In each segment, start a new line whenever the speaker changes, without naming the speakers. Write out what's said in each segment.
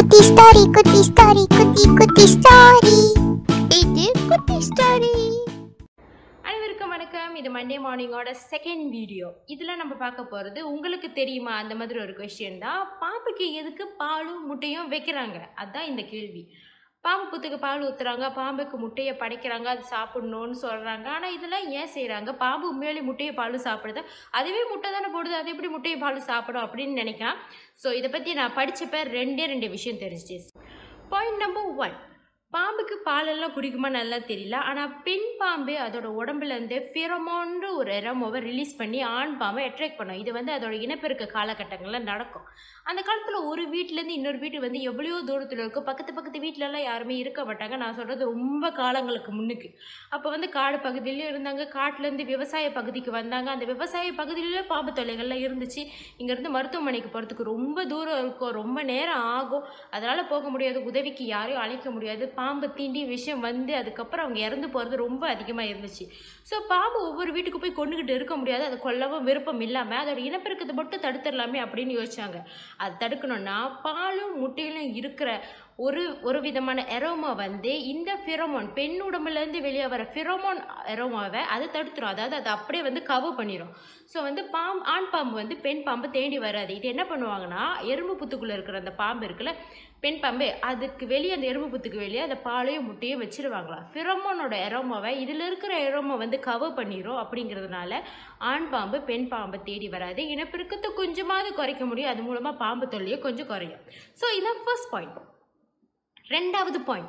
குட்டி ஸ்டோரி குட்டி ஸ்டோரி குட்டி குட்டி ஸ்டோரி இது குட்டி ஸ்டோரி.
அனைவருக்கும் வணக்கம். இது மண்டே மார்னிங்கோட செகண்ட் வீடியோ. இதில் நம்ம பார்க்க போகிறது உங்களுக்கு தெரியுமா அந்த மாதிரி ஒரு கொஸ்டின் தான். பாம்புக்கு எதுக்கு பாலும் முட்டையும் வைக்கிறாங்க, அதுதான் இந்த கேள்வி. பாம்பு புத்துக்கு பால் ஊற்றுறாங்க, பாம்புக்கு முட்டையை படைக்கிறாங்க, அது சாப்பிட்ணுன்னு சொல்கிறாங்க. ஆனால் இதெல்லாம் ஏன் செய்கிறாங்க? பாம்பு உண்மையிலே முட்டையை பாலும் சாப்பிடுது, அதுவே முட்டை தானே போடுது, அது எப்படி முட்டையை பாலும் சாப்பிடும் அப்படின்னு நினைக்கலாம். ஸோ இதை பற்றி நான் படித்தப்ப ரெண்டே விஷயம் தெரிஞ்சிச்சு. பாயிண்ட் நம்பர் 1, பாம்புக்கு பாலெல்லாம் குடிக்குமா நல்லா தெரியல. ஆனால் பெண் பாம்பு அதோட உடம்புலேருந்து ஃபிரமோன்ற ஒரு எரோமோவை ரிலீஸ் பண்ணி ஆண் பாம்பை அட்ராக்ட் பண்ணும். இது அதோட இனப்பெருக்க காலகட்டங்களில் நடக்கும். அந்த காலத்தில் ஒரு வீட்டிலேருந்து இன்னொரு வீட்டு எவ்வளோ தூரத்தில் இருக்கும். பக்கத்து வீட்டிலலாம் யாருமே இருக்க மாட்டாங்க. நான் சொல்கிறது ரொம்ப காலங்களுக்கு முன்னுக்கு. அப்போ காடு பகுதியிலையும் இருந்தாங்க, காட்டிலேருந்து விவசாய பகுதிக்கு வந்தாங்க. அந்த விவசாய பகுதியிலே பாம்பு தொல்லைகள்லாம் இருந்துச்சு. இங்கேருந்து மருத்துவமனைக்கு போகிறதுக்கு ரொம்ப தூரம் இருக்கும், ரொம்ப நேரம் ஆகும். அதனால் போக முடியாது, உதவிக்கு யாரையும் அழைக்க முடியாது. பாம்பு தீண்டி விஷயம் அதுக்கப்புறம் அவங்க இறந்து போகிறது ரொம்ப அதிகமாக இருந்துச்சு. ஸோ பாம்பு ஒவ்வொரு வீட்டுக்கு போய் கொண்டுகிட்டு இருக்க முடியாது, அதை கொல்லவும் விருப்பம் இல்லாமல் அதோட இனப்பெருக்கத்தை மட்டும் தடுத்துடலாமே அப்படின்னு யோசிச்சாங்க. அது தடுக்கணும்னா பாலும் முட்டையிலும் இருக்கிற ஒரு விதமான எரோமா இந்த ஃபிரோமோன், பெண் உடம்புலேருந்து வெளியே வர ஃபிரோமோன் எரோமாவை அதை தடுத்துரும். அதாவது அதை அப்படியே கவர் பண்ணிடும். ஸோ ஆண் பாம்பு பெண் பாம்பு தேடி வராது. இது என்ன பண்ணுவாங்கன்னா, எறும்பு புத்துக்குள்ளே இருக்கிற அந்த பாம்பு இருக்குல்ல, பெண் பாம்பு, அதுக்கு வெளியே, அந்த எறும்பு புத்துக்கு வெளியே அந்த பாலையும் முட்டையும் வச்சிருவாங்களா. ஃபிரோமோனோட எரோமாவை இதில் இருக்கிற எரோமா கவர் பண்ணிடும். அப்படிங்கிறதுனால ஆண் பாம்பு பெண் பாம்பை தேடி வராது. இனப்பெருக்கத்தை கொஞ்சமாவது குறைக்க முடியும், அது மூலமாக பாம்பு தொல்லையை கொஞ்சம் குறையும். ஸோ இதான் ஃபர்ஸ்ட் பாயிண்ட். ரெண்டாவது பாயிண்ட்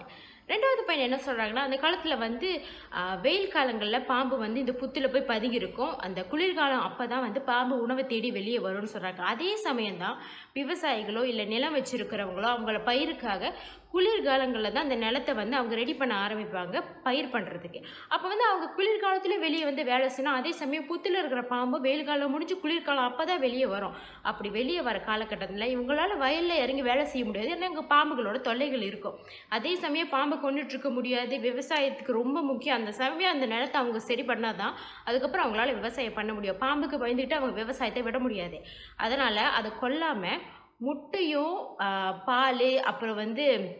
என்ன சொல்கிறாங்கன்னா, அந்த காலத்தில் வெயில் காலங்களில் பாம்பு இந்த புத்தில் போய் பதுங்கியிருக்கும். அந்த குளிர்காலம் அப்போ தான் பாம்பு உணவை தேடி வெளியே வரும்னு சொல்கிறாங்க. அதே சமயம்தான் விவசாயிகளோ இல்லை நிலம் வச்சுருக்கிறவங்களோ அவங்கள பயிருக்காக குளிர்காலங்களில் தான் அந்த நிலத்தை அவங்க ரெடி பண்ண ஆரம்பிப்பாங்க பயிர் பண்ணுறதுக்கு. அப்போ அவங்க குளிர்காலத்தில் வெளியே வேலை செய்யணும். அதே சமயம் புத்தில் இருக்கிற பாம்பு வெயில் காலம் முடிஞ்சு குளிர்காலம் அப்போ தான் வெளியே வரும். அப்படி வெளியே வர காலகட்டத்தில் இவங்களால் வயலில் இறங்கி வேலை செய்ய முடியாது, ஏன்னா இங்கே பாம்புகளோட தொல்லைகள் இருக்கும். அதே சமயம் பாம்பு கொண்டுட்ருக்க முடியாது, விவசாயத்துக்கு ரொம்ப முக்கியம். அந்த சமயம் அந்த நிலத்தை அவங்க சரி பண்ணால் தான் அதுக்கப்புறம் அவங்களால விவசாயம் பண்ண முடியும். பாம்புக்கு பயந்துட்டு அவங்க விவசாயத்தை விட முடியாது. அதனால் அதை கொல்லாமல் முட்டையும் பால், அப்புறம்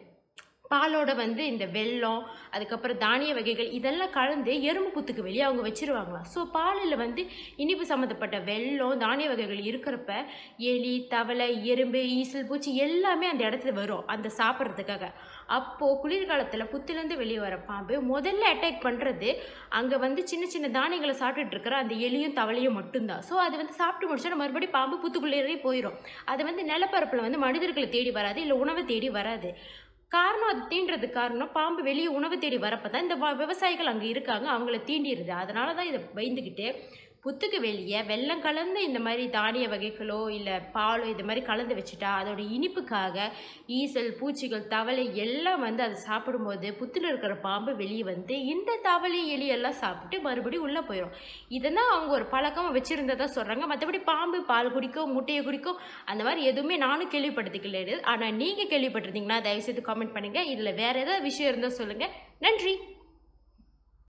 பாலோட இந்த வெல்லம், அதுக்கப்புறம் தானிய வகைகள் இதெல்லாம் கலந்து எறும்பு புத்துக்கு வெளியே அவங்க வச்சிருவாங்களாம். ஸோ பாலில் இனிப்பு சம்மந்தப்பட்ட வெல்லம், தானிய வகைகள் இருக்கிறப்ப எலி, தவளை, எறும்பு, ஈசல், பூச்சி எல்லாமே அந்த இடத்துல வரும் அந்த சாப்பிட்றதுக்காக. அப்போது குளிர்காலத்தில் புத்துலேருந்து வெளியே வர பாம்பு முதல்ல அட்டாக் பண்ணுறது அங்கே சின்ன சின்ன தானியங்களை சாப்பிட்டுட்டு இருக்கிற அந்த எலியும் தவளையும் மட்டும்தான். ஸோ அது சாப்பிட்டு முடிச்சா மறுபடியும் பாம்பு புத்துக்குள்ளேயே போயிடும். அது நிலப்பரப்பில் மனிதர்களை தேடி வராது, இல்லை உணவை தேடி வராது. காரணம், அது தீண்டுறதுக்கு காரணம் பாம்பு வெளியே உணவு தேடி வரப்போ தான் இந்த விவசாயிகள் அங்கே இருக்காங்க, அவங்கள தீண்டிடுது. அதனால தான் இதை பயந்துக்கிட்டு புத்துக்கு வெளியே வெல்லம் கலந்து இந்த மாதிரி தானிய வகைகளோ இல்லை பாலோ இது மாதிரி கலந்து வச்சுட்டா அதோட இனிப்புக்காக ஈசல், பூச்சிகள், தவளை எல்லாம் அதை சாப்பிடும்போது புத்தில் இருக்கிற பாம்பு வெளியே இந்த தவளை, எலி எல்லாம் சாப்பிட்டு மறுபடியும் உள்ளே போயிடும். இதெல்லாம் அவங்க ஒரு பழக்கமாக வச்சுருந்ததாக சொல்கிறாங்க. மற்றபடி பாம்பு பால் குடிக்கும், முட்டையை குடிக்கும், அந்த மாதிரி எதுவுமே நானும் கேள்விப்பட்டதுக்கு. ஆனால் நீங்கள் கேள்விப்பட்டிருந்தீங்கன்னா தயவுசெய்து காமெண்ட் பண்ணுங்கள். இதில் வேறு ஏதாவது விஷயம் இருந்தால் சொல்லுங்கள். நன்றி.